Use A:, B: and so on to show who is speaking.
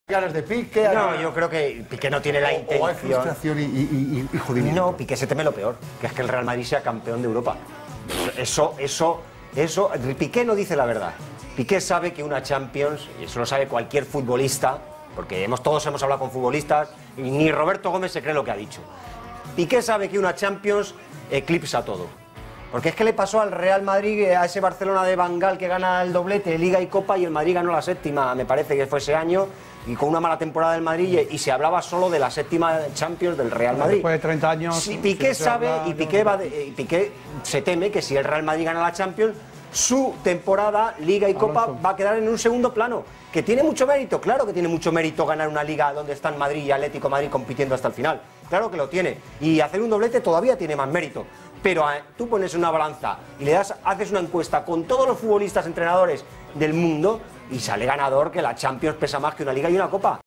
A: ganas de Piqué.
B: No, yo creo que Piqué no tiene la intención.
A: O hay frustración y jodimiento.
B: No, Piqué se teme lo peor, que es que el Real Madrid sea campeón de Europa. Eso, Piqué no dice la verdad. Piqué sabe que una Champions, y eso lo sabe cualquier futbolista, porque todos hemos hablado con futbolistas, y ni Roberto Gómez se cree lo que ha dicho. Piqué sabe que una Champions eclipsa todo. Porque es que le pasó al Real Madrid, a ese Barcelona de Van Gaal que gana el doblete, Liga y Copa, y el Madrid ganó la séptima, me parece que fue ese año, y con una mala temporada del Madrid, y se hablaba solo de la séptima Champions del Real Madrid.
C: Después de 30 años...
B: Sí, Piqué sabe, y Piqué se teme que si el Real Madrid gana la Champions, su temporada, Liga y Copa, va a quedar en un segundo plano. Que tiene mucho mérito, claro que tiene mucho mérito ganar una Liga donde están Madrid y Atlético Madrid compitiendo hasta el final. Claro que lo tiene. Y hacer un doblete todavía tiene más mérito. Pero tú pones una balanza y haces una encuesta con todos los futbolistas, entrenadores del mundo, y sale ganador que la Champions pesa más que una Liga y una Copa.